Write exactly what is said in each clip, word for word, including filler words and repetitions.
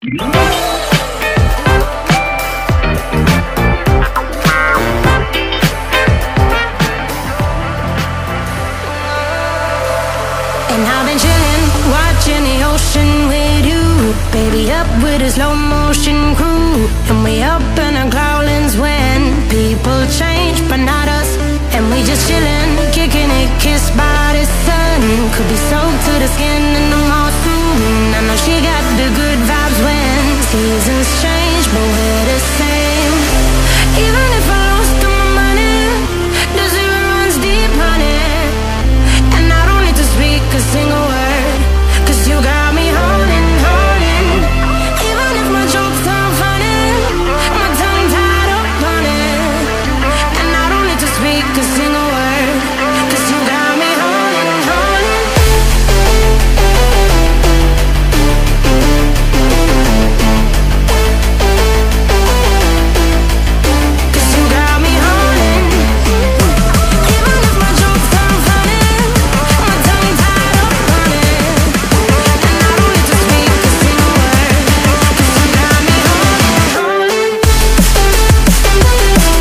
And I've been chillin', watching the ocean with you, baby, up with a slow motion crew. And we up in our growlings when people change, but not us. And we just chillin', kicking it, kissed by the sun. Could be soaked to the skin in the mall soon. I know she got the good vibes when seasons change, but we're the same. Even if I lost all my money, the zero runs deep, honey. And I don't need to speak a single word, 'cause you got me holding, holding. Even if my jokes aren't funny, my tongue tied up on it. And I don't need to speak a single word, 'cause you got me holding, holding. 'Cause you got me holding. Even if my jokes aren't funny, my tongue tied up on it. And I don't need to speak a single word, 'cause you got me holding, holding. 'Cause you got me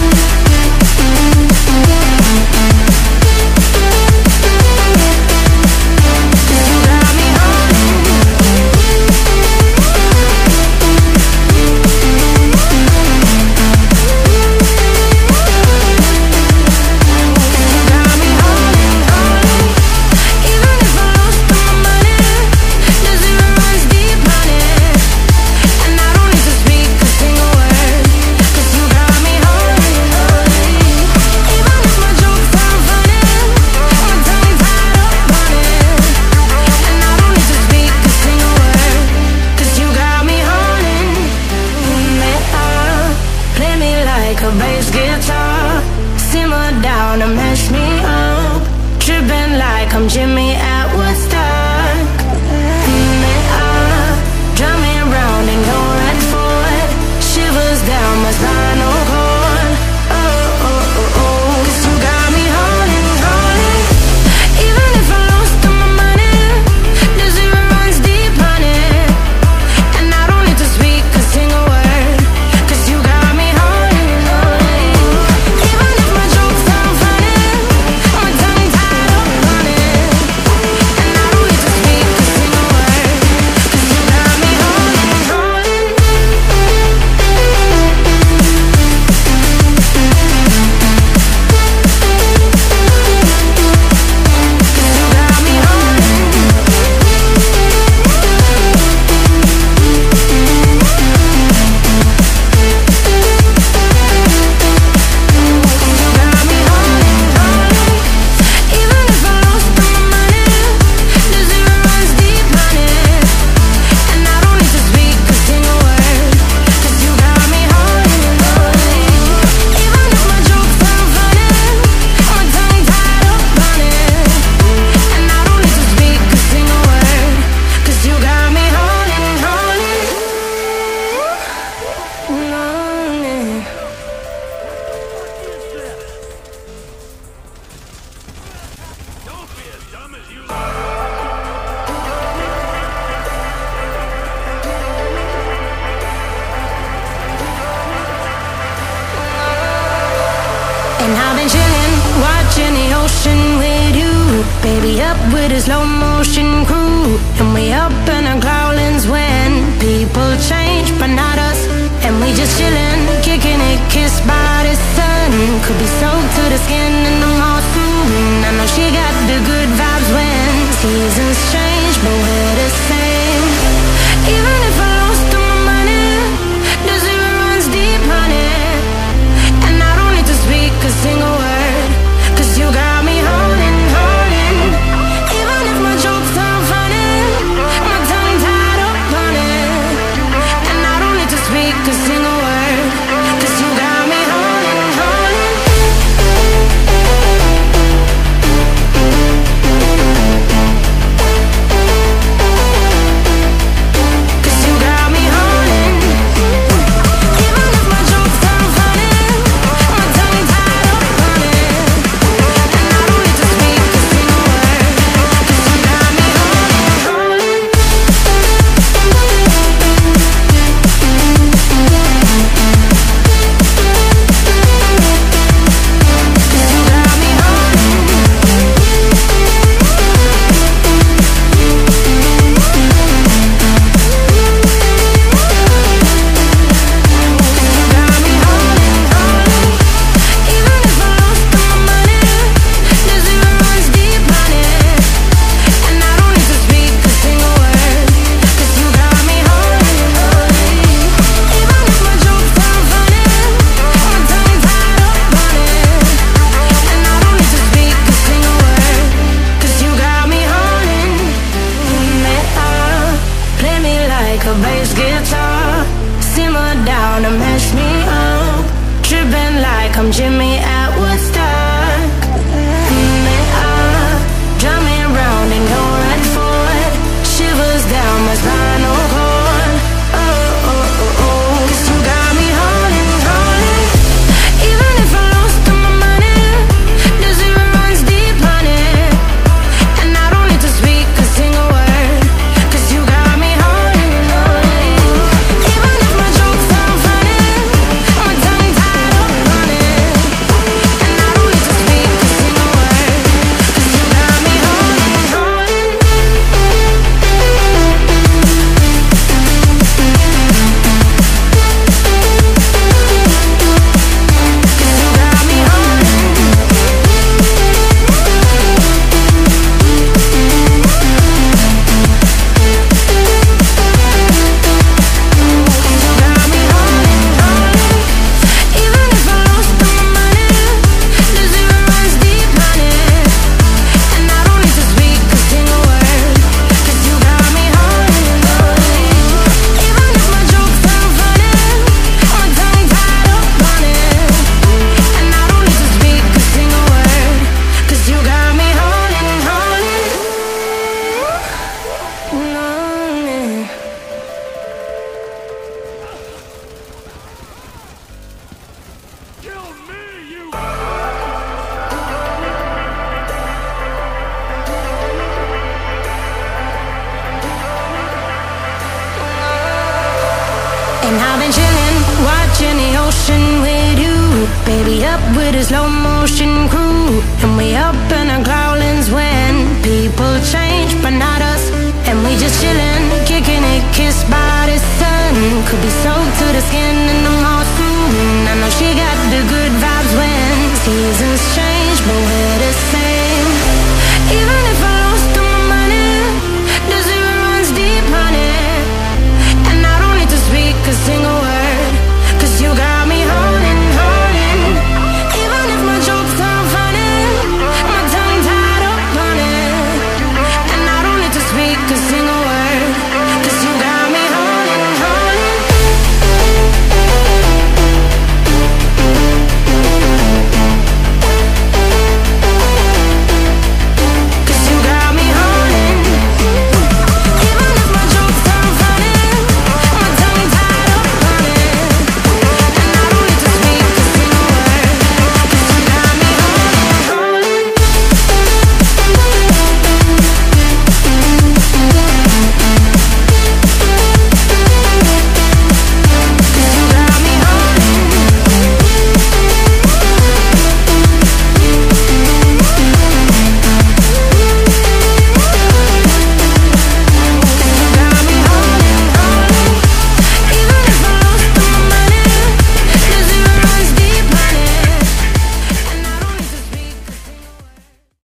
holding, holding. Even if I lost all my money, the zero runs deep, honey. And I don't need to speak a single word, 'cause you got me holding, holding. Even if my jokes aren't funny, my tongue tied up on it. And I don't need to speak a single word, 'cause you got me holding me up. Play me like a bass guitar, simmer down and mash me up. Tripping like I'm Jimmy at Woodstock. Me up, drum me round and go right forward. Shivers down my spinal cord. Oh, oh, oh, oh. 'Cause you got me holding, holding. Even if I lost all my money, the zero runs deep, honey. And I don't need to speak a single word, 'cause you got me holding, holding. Even if my jokes aren't funny, my tongue tied up on it. And I don't need to speak a single word, 'cause you got me holding, holding. 'Cause you got me holding. You got me holding, holding. Even if I lost all my money, the zero runs deep, honey. And I don't need to speak a single word, 'cause you got me holding, holding. Even if my jokes aren't funny, my tongue tied up on it. And I don't need to speak a single word, 'cause you got me holding, holding. Holding. Don't be as dumb as you And I've been chillin', watching the ocean with you, baby, up with a slow motion crew. And we up in our growlings when people change, but not us. And we just chillin', kicking it, kissed by the sun. Could be soaked to the skin in the mall soon. I know she got the good vibes when seasons change, but we're the same. Even if I lost all my money, the zero runs deep, honey. And I don't need to speak a single word, 'cause you got me holding, holding. Even if my jokes aren't funny, my tongue tied up on it. And I don't need to speak a single word, 'cause you got me holding, holding. guitar, simmer down and mash me up, tripping like I'm Jimmy at Woodstock. Mm, uh, drive me around in your red Ford, shivers down my spinal cord. Oh, oh, oh, oh. 'Cause you got me holding, holding. Even if I lost all my money, the zero runs deep, honey. And I don't need to speak a single word, 'cause you got me holding, holding. Even if my jokes sound funny, my tongue tied up on it. And I don't need to speak a single word, 'cause you got me holding, holding. 'Cause you got me Even if I lost all my money, the zero runs deep, honey. And I don't need to speak a single word, 'cause you got me holding, holding. Even if my jokes sound funny, my tongue tied up on it. And I don't need to speak a single word, 'cause you got me holding, holding. Lonely. Kill me, you. And I've been chillin', watching the ocean with you, baby, up with a slow motion crew. And we up in our growlings when people change, but not us. And we just chillin', kicking it, kissed by the sun. Could be soaked to the skin